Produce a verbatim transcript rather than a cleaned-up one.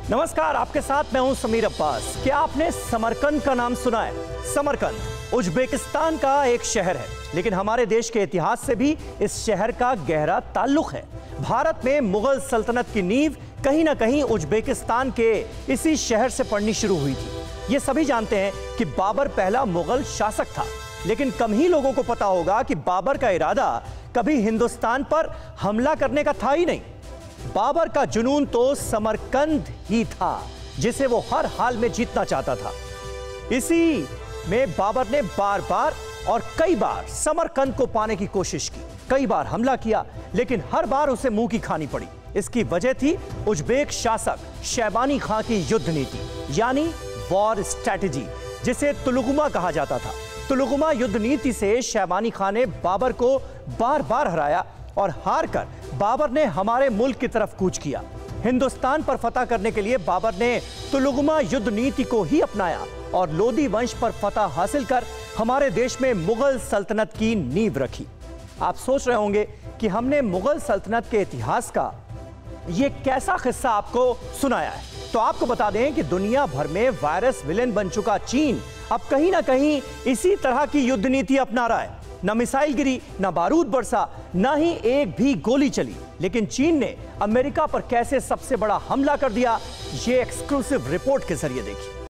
नमस्कार, आपके साथ मैं हूं समीर अब्बास। क्या आपने समरकंद का नाम सुना है? समरकंद उज्बेकिस्तान का एक शहर है, लेकिन हमारे देश के इतिहास से भी इस शहर का गहरा ताल्लुक है। भारत में मुगल सल्तनत की नींव कहीं ना कहीं उज्बेकिस्तान के इसी शहर से पड़नी शुरू हुई थी। ये सभी जानते हैं कि बाबर पहला मुगल शासक था, लेकिन कम ही लोगों को पता होगा कि बाबर का इरादा कभी हिंदुस्तान पर हमला करने का था ही नहीं। बाबर का जुनून तो समरकंद ही था, जिसे वो हर हाल में जीतना चाहता था। इसी में बाबर ने बार बार और कई बार समरकंद को पाने की कोशिश की, कई बार हमला किया, लेकिन हर बार उसे मुंह की खानी पड़ी। इसकी वजह थी उज्बेक शासक शैबानी खां की युद्ध नीति, यानी वॉर स्ट्रैटेजी, जिसे तुलुगुमा कहा जाता था। तुलुगुमा युद्ध नीति से शैबानी खां ने बाबर को बार बार हराया और हार कर बाबर ने हमारे मुल्क की तरफ कूच किया। हिंदुस्तान पर फतह करने के लिए बाबर ने तुलुगुमा युद्ध नीति को ही अपनाया और लोदी वंश पर फतह हासिल कर हमारे देश में मुगल सल्तनत की नींव रखी। आप सोच रहे होंगे कि हमने मुगल सल्तनत के इतिहास का ये कैसा किस्सा आपको सुनाया है, तो आपको बता दें कि दुनिया भर में वायरस विलेन बन चुका चीन अब कहीं ना कहीं इसी तरह की युद्ध नीति अपना रहा है। न मिसाइल गिरी, न बारूद बरसा, न ही एक भी गोली चली, लेकिन चीन ने अमेरिका पर कैसे सबसे बड़ा हमला कर दिया, ये एक्सक्लूसिव रिपोर्ट के जरिए देखिए।